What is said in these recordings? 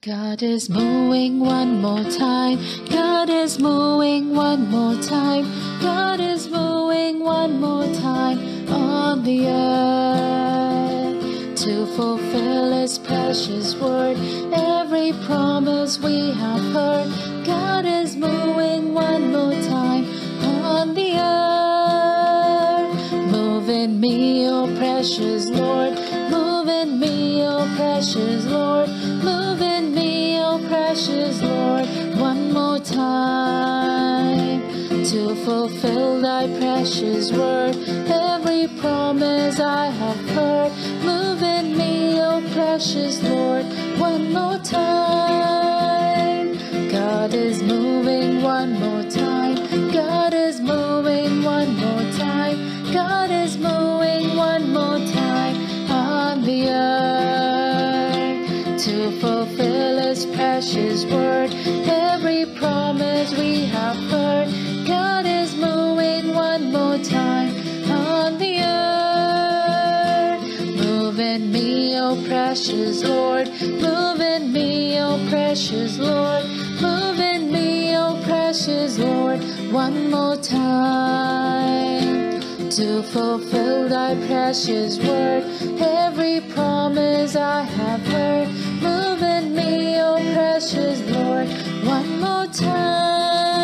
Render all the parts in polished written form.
God is moving one more time. God is moving one more time. God is moving one more time on the earth to fulfill His precious word. Every promise we have heard. God is moving one more time on the earth. Move in me, oh precious Lord. Move in me, oh precious Lord. Move in me, oh precious Lord, one more time to fulfill Thy precious word. Every promise I have heard. Move in me, oh precious Lord, one more time. God is moving one more time. God is moving one more time. God is moving one more time on the earth to fulfill His precious word. Every promise we have heard. God is moving one more time on the earth. Move in me, oh precious Lord. Move in me, oh precious Lord. Move in me, oh precious Lord, one more time to fulfill Thy precious word. Every promise I have heard. Move in me, oh precious Lord, one more time.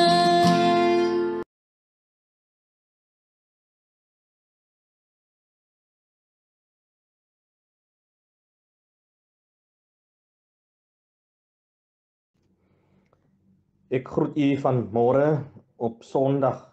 Ek groet u vanmôre op Sondag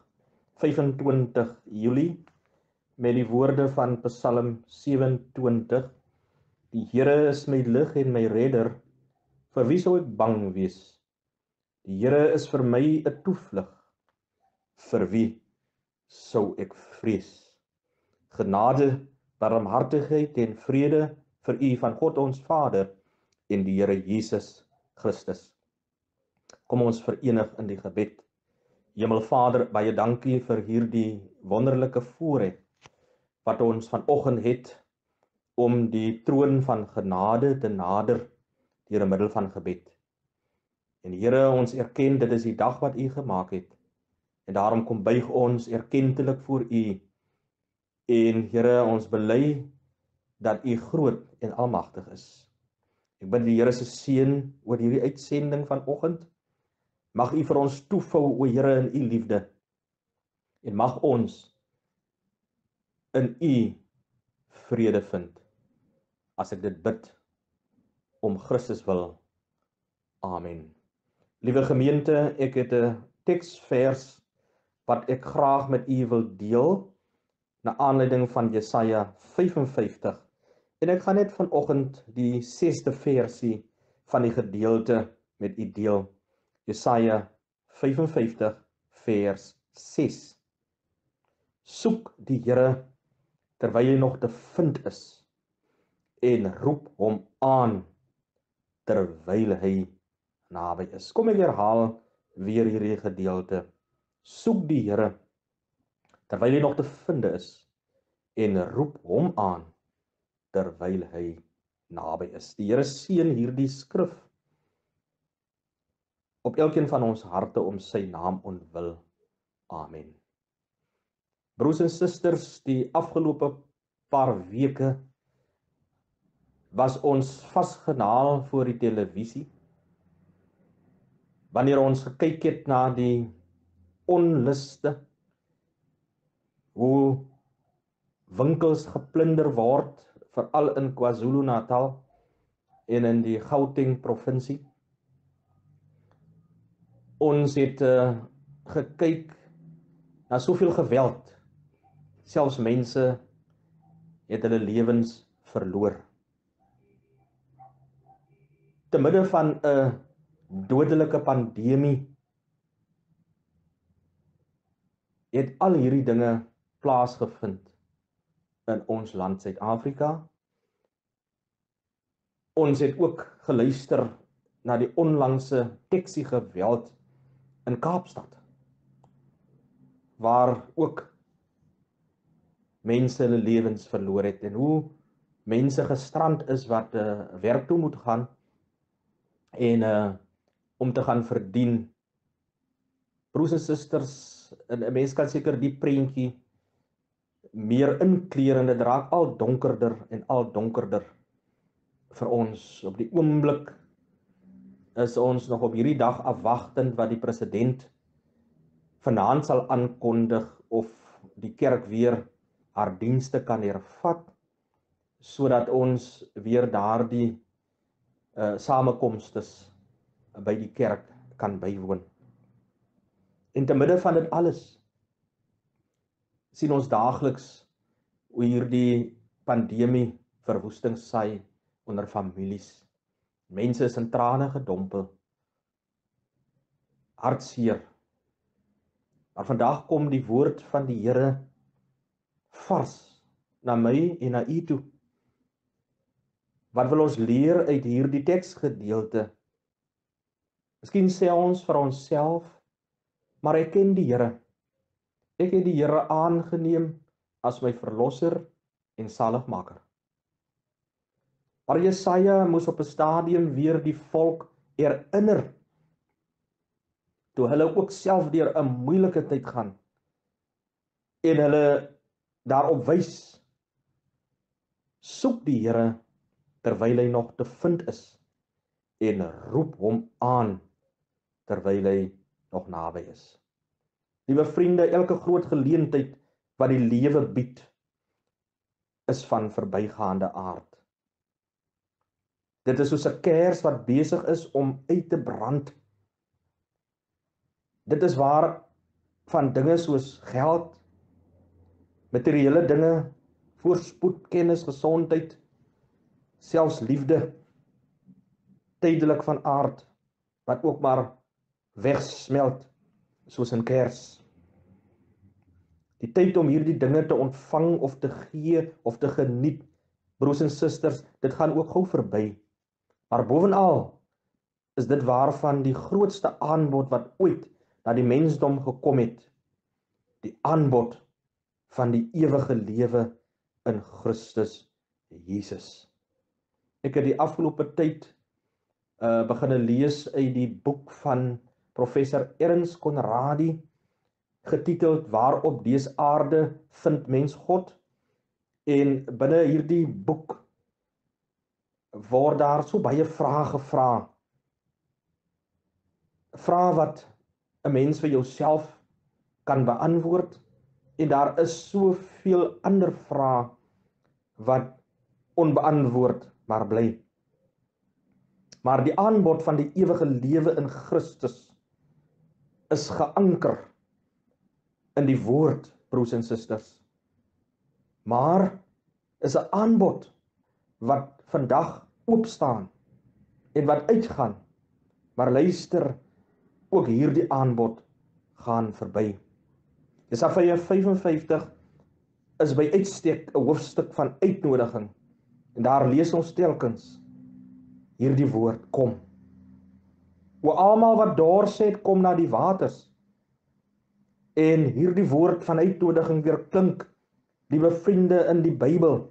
25 Julie met die woorde van Psalm 27. Die Here is my lig en my redder, vir wie sou ek bang wees? Die Here is vir my 'n toevlug, vir wie sou ek vrees? Genade, barmhartigheid en vrede vir u van God ons Vader en die Here Jesus Christus. Kom ons verenig in die gebed. Hemelvader, baie dankie vir hierdie wonderlike voorreg wat ons vanoggend het om die troon van genade te nader deur middel van gebed. En Here, ons erken dit is die dag wat u gemaak het. En daarom kom buig ons erkentelik voor u. En Here, ons bely dat u groot en almagtig is. Ek bid die Here se seën oor hierdie uitsending vanoggend. Mag u vir ons toevou, o Here, in u liefde. En mag ons in u vrede vind. As ek dit bid om Christus wil. Amen. Liewe gemeente, ek het 'n teksvers wat ek graag met u wil deel na aanleiding van Jesaja 55. En ek gaan net vanoggend die 6de versie van die gedeelte met u deel. Jesaja 55 vers 6. Soek die Here terwyl hy nog te vind is en roep hom aan terwyl hy naby is. Kom ek herhaal weer hierdie gedeelte. Soek die Here terwyl hy nog te vind is en roep hom aan terwyl hy naby is. Die Here seën hierdie skrif op elkeen van ons harte om sy naam ontwil. Amen. Broers en susters, die afgelope paar weke was ons vasgenaal voor die televisie. Wanneer ons gekyk het na die onluste, hoe winkels geplunder word, veral in KwaZulu-Natal en in die Gauteng provinsie. Ons het gekyk na soveel geweld. Selfs mense het hulle lewens verloor. Te midde van 'n dodelike pandemie het al hierdie dinge plaasgevind in ons land Suid-Afrika. Ons het ook geluister na die onlangse teksie geweld in Kaapstad, waar ook mense hulle lewens verloor het en hoe mense gestrand is wat werk toe moet gaan en om te gaan verdien. Broers en susters, 'n mens kan seker die prentjie meer inkleer en dit raak al donkerder en al donkerder vir ons. Op die oomblik is ons nog op hierdie dag afwagtend wat die president vanaand sal aankondig of die kerk weer haar dienste kan hervat, sodat ons weer daardie samekomstes by die kerk kan bywoon. En te midde van dit alles sien ons daagliks hoe hierdie pandemie verwoesting saai onder families. Mense is in trane gedompel, hartseer. Maar vandag kom die woord van die Here vars na my en na u toe. Wat wil ons leer uit hierdie teksgedeelte? Miskien sê ons vir onsself, maar ek ken die Here. Ek het die Here aangeneem as my verlosser en saligmaker. Maar Jesaja moes op 'n stadium weer die volk herinner, toe hulle ook self deur 'n moeilike tyd gaan, en hulle daarop wys, soek die Here terwyl hy nog te vind is, en roep hom aan terwyl hy nog naby is. Liewe vriende, elke groot geleentheid wat die lewe bied, is van verbygaande aard. Dit is soos 'n kers wat besig is om uit te brand. Dit is waar van dinge soos geld, materiële dinge, voorspoed, kennis, gesondheid, selfs liefde, tydelik van aard, wat ook maar wegsmelt soos 'n kers. Die tyd om hierdie dinge te ontvang of te gee of te geniet, broers en susters, dit gaan ook gou verby. Maar bovenal is dit waarvan die grootste aanbod wat ooit na die mensdom gekom het, die aanbod van die ewige lewe in Christus Jesus. Ek het die afgelope tyd begin lees uit die boek van professor Ernst Conradi, getiteld Waarop dese aarde vind mens God, en binne hierdie boek word daar so baie vrae gevra. Vrae wat 'n mens vir jouself kan beantwoord, en daar is soveel ander vrae wat onbeantwoord maar bly. Maar die aanbod van die ewige lewe in Christus is geanker in die woord, broers en susters. Maar is 'n aanbod wat vandag oopstaan en wat uitgaan. Maar luister, ook hierdie aanbod gaan verby. Jesaja 55 is by uitstek 'n hoofstuk van uitnodiging. En daar lees ons telkens hierdie woord, kom. O almal wat dors het, kom na die waters. En hierdie woord van uitnodiging weer klink, liewe vriende, in die Bybel.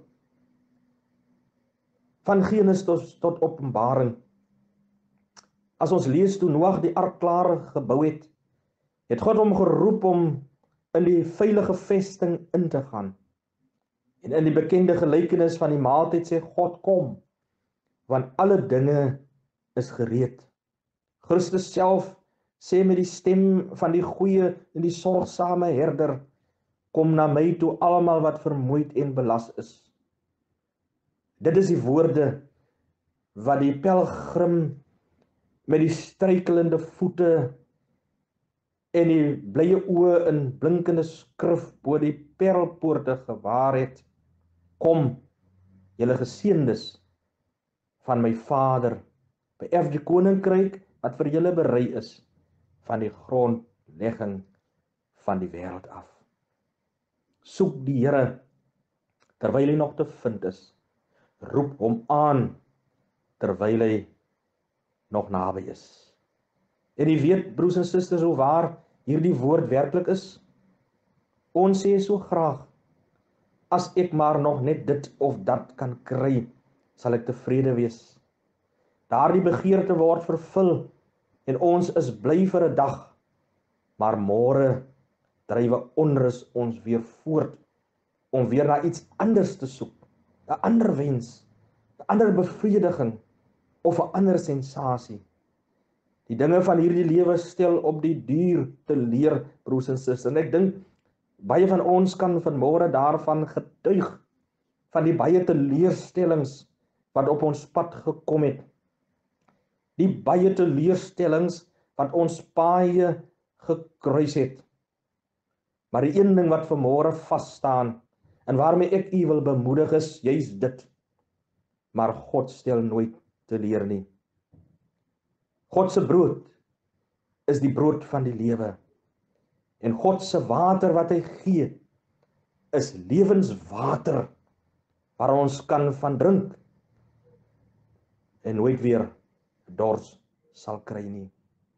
Van Genesis tot Openbaring. As ons lees toe Noag die ark klaar gebou het God hom geroep om in die veilige vesting in te gaan. En in die bekende gelykenis van die maaltyd sê God, kom, want alle dinge is gereed. Christus self sê met die stem van die goeie en die sorgsame herder, kom na my toe almal wat vermoeid en belas is. Dit is die woorde wat die pelgrim met die struikelende voete en die blye oë in blinkende skrif bo die parelpoorte gewaar het. Kom, julle geseëndes van my Vader, beerf die koninkryk wat vir julle berei is van die grondlegging van die wêreld af. Soek die Here terwyl hy nog te vind is. Roep hom aan terwyl hy nog naby is. En jy weet, broers en susters, hoe waar hierdie woord werklik is. Ons sê so graag, as ek maar nog net dit of dat kan kry, sal ek tevrede wees. Daardie begeerte word vervul en ons is bly vir 'n dag, maar môre drywe onrus ons weer voort om weer na iets anders te soek, 'n ander wens, 'n ander bevrediging of 'n ander sensasie. Die dinge van hierdie lewe stel op die duur te leer, broers en susters. En ek dink baie van ons kan vanmôre daarvan getuig, van die baie teleurstellings wat op ons pad gekom het. Die baie teleurstellings wat ons paaie gekruis het. Maar die een ding wat vanmôre vas staan, en waarmee ek u wil bemoedig is, juis dit. Maar God stel nooit teleur nie. God se brood is die brood van die lewe. En God se water wat hy gee, is lewenswater, waar ons kan van drink, en nooit weer dors sal kry nie.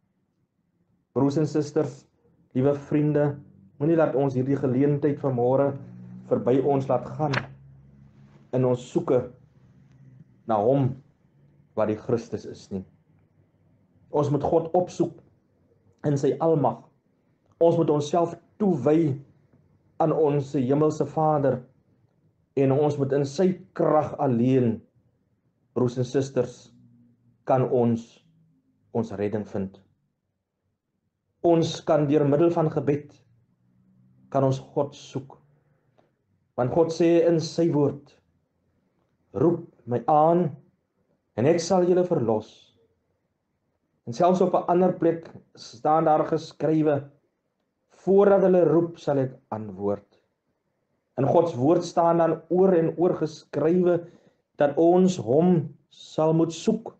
Broers en susters, liewe vriende, moenie laat ons hierdie geleentheid vanmôre verby ons laat gaan, in ons soeke na hom wat die Christus is nie. Ons moet God opsoek in sy almag. Ons moet onsself toewy aan ons hemelse Vader, en ons moet in sy krag alleen, broers en susters, kan ons redding vind. Ons kan deur middel van gebed, kan ons God soek. Want God sê in sy woord, roep my aan, en ek sal julle verlos. En selfs op 'n ander plek staan daar geskrywe, voordat hulle roep, sal ek antwoord. In Gods woord staan dan oor en oor geskrywe, dat ons hom sal moet soek,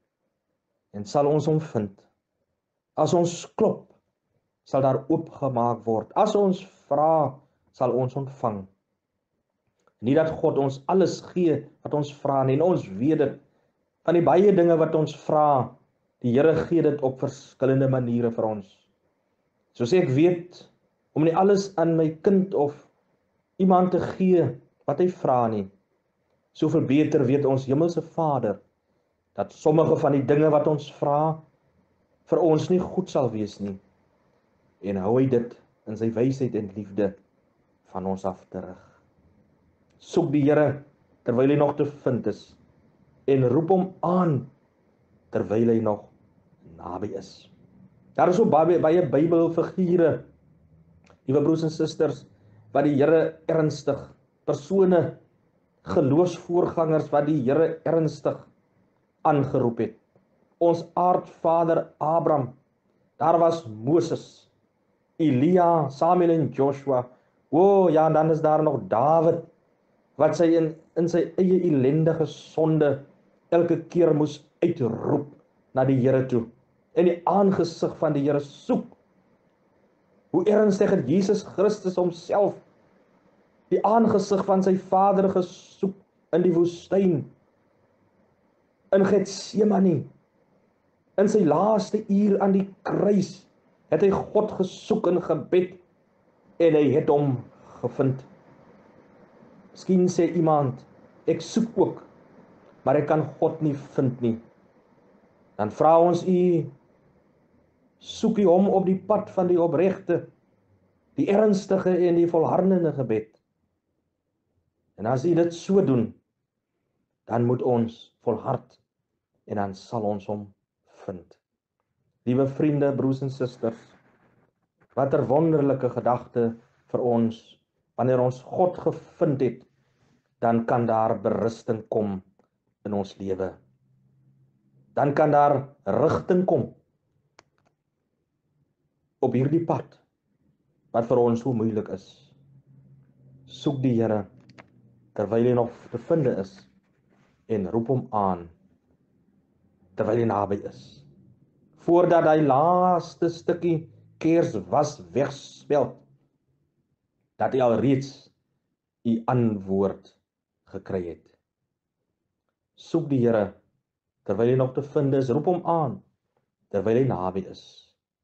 en sal ons hom vind. As ons klop, sal daar oopgemaak word. As ons vra, sal ons ontvang. Nie dat God ons alles gee wat ons vra nie, en ons weet dit, van die baie dinge wat ons vra, die Here gee dit op verskillende maniere vir ons. Soos ek weet, om nie alles aan my kind of iemand te gee wat hy vra nie, soveel beter weet ons hemelse Vader, dat sommige van die dinge wat ons vra, vir ons nie goed sal wees nie, en hou hy dit in sy wysheid en liefde van ons af terug. Soek die Here terwyl hy nog te vind is, en roep hom aan terwyl hy nog naby is. Daar is so baie Bybelfigure, liewe broers en susters, wat die Here ernstig, persone, geloofsvoorgangers wat die Here ernstig aangeroep het. Ons aardvader Abraham, daar was Moses, Elia, Samuel en Joshua. Ja, en dan is daar nog Dawid, wat sy in sy eie ellendige sonde elke keer moes uitroep na die Here toe, en die aangesig van die Here soek. Hoe ernstig het Jesus Christus homself die aangesig van sy Vader gesoek in die woestyn, in Getsemane, in sy laaste uur aan die kruis, het hy God gesoek in gebed, en hy het hom gevind. Miskien sê iemand, ek soek ook, maar ek kan God nie vind nie. Dan vra ons soek u hom op die pad van die opregte, die ernstige en die volhardende gebed. En as u dit so doen, dan moet ons volhard, en dan sal ons hom vind. Liewe vriende, broers en susters, wat 'n wonderlike gedagte vir ons, wanneer ons God gevind het, dan kan daar berusting kom in ons lewe. Dan kan daar rigting kom op hierdie pad, wat vir ons so moeilik is. Soek die Here, terwyl hy nog te vind is, en roep hom aan, terwyl hy naby is. Voordat hy laaste stukkie kers was wegspeld, dat hy alreeds u antwoord gekry het. Soek die Here, terwyl hy nog te vind is, roep hom aan, terwyl hy naby is.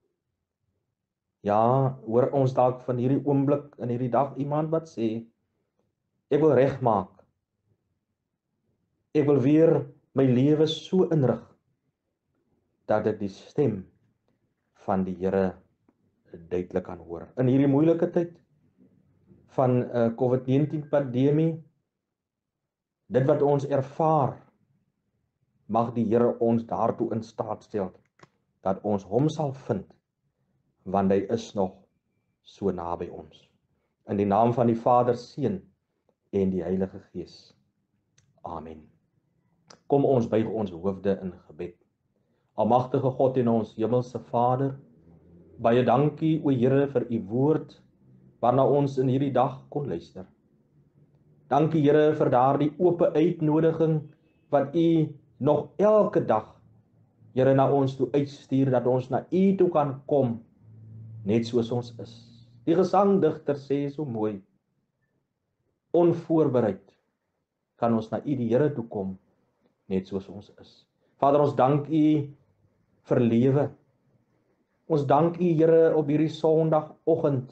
Ja, hoor ons dalk van hierdie oomblik in hierdie dag iemand wat sê, ek wil regmaak. Ek wil weer my lewe so inrig dat dit die stem van die Here duidelik kan hoor. In hierdie moeilike tyd van COVID-19 pandemie, dit wat ons ervaar, mag die Here ons daartoe in staat stel, dat ons hom sal vind, want hy is nog so naby ons. In die naam van die Vader, Seun en die Heilige Gees. Amen. Kom ons buig ons hoofde in gebed. Almagtige God en ons hemelse Vader, baie dankie o Here vir u woord, waarna ons in hierdie dag kon luister. Dankie Here vir daardie oop uitnodiging wat u nog elke dag, Here, na ons toe uitstuur, dat ons na u toe kan kom, net soos ons is. Die gesangdigter sê so mooi, onvoorbereid kan ons na u die Here toe kom, net soos ons is. Vader, ons dank u vir lewe. Ons dank u Here op hierdie Sondagoggend,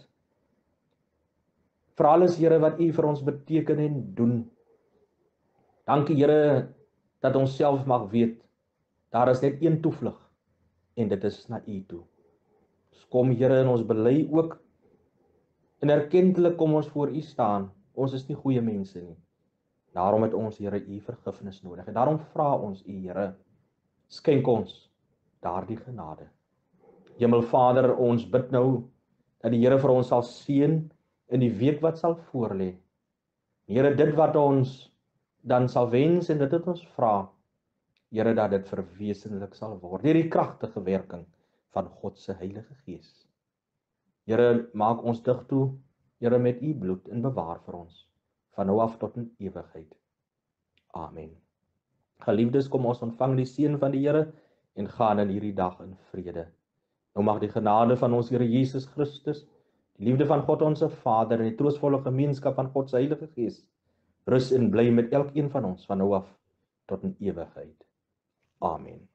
vir alles Here wat u vir ons beteken en doen. Dankie Here dat ons self mag weet, daar is net een toevlug, en dit is na u toe. Ons kom Here en ons bely ook, en erkentlik kom ons voor u staan, ons is nie goeie mense nie. Daarom het ons Here u vergifnis nodig, en daarom vra ons u Here, skenk ons daardie genade. Hemelvader, ons bid nou, dat die Here vir ons sal seën, in die week wat sal voorlê. Here, dit wat ons dan sal wens, en dit wat ons vra, Here, dat dit verwesenlik sal word, deur die kragtige werking van God se Heilige Gees. Here, maak ons dig toe, Here, met u bloed, en bewaar vir ons, van nou af tot in ewigheid. Amen. Geliefdes, kom ons ontvang die seën van die Here, en gaan in hierdie dag in vrede. Nou mag die genade van ons Here Jesus Christus, die liefde van God ons Vader, en die troostvolle gemeenskap van God se Heilige Gees, rus en bly met elkeen van ons, van nou af tot in ewigheid. Amen.